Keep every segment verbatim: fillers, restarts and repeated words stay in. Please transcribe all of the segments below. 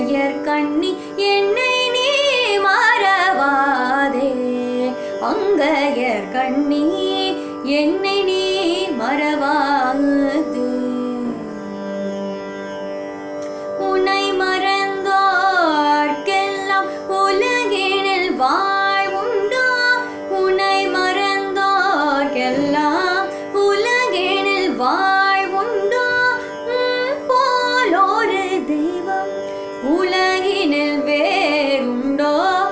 அங்கையர் கண்ணி என்னை நீ மறவாதே அங்கையர் கண்ணி என்னை நீ மறவாதே உன்னை மறந்தோர்க்கெல்லாம் உலகினில் வாழ்வுண்டோ உன்னை மறந்தோர்க்கெல்லாம் உலகினில் வாழ்வுண்டோ போலொரு தெய்வம் உலகினில் வேறுண்டோ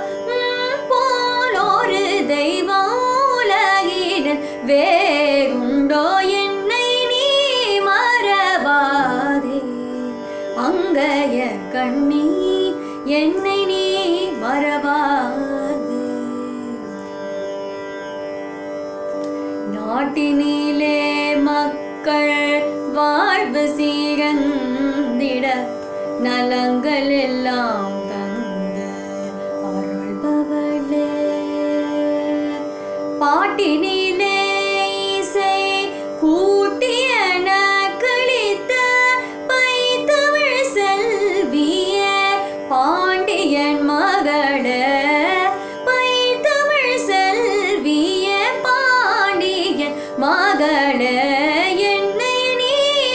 போலொரு தெய்வம் உலகினில் வேறுண்டோ என்னை நீ மறவாதே அங்கையர் கண்ணி என்னை நீ மறவாதே நாட்டினிலே மக்கள் வாழ்வு சீரந்திட நலங்கள் எல்லாம் தந்து அருள்பவளே பாட்டினிலே இசை கூட்டியன கழித்த பைத்தமிழ் செல்விய பாண்டியன் மகளே பைத்தமிழ் செல்விய பாண்டியன் மகளே என்னை நீ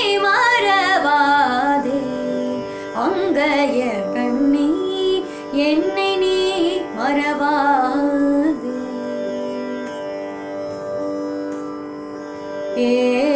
மறவாதே அங்கையர் கண்ணி என்னை நீ மறவாதே.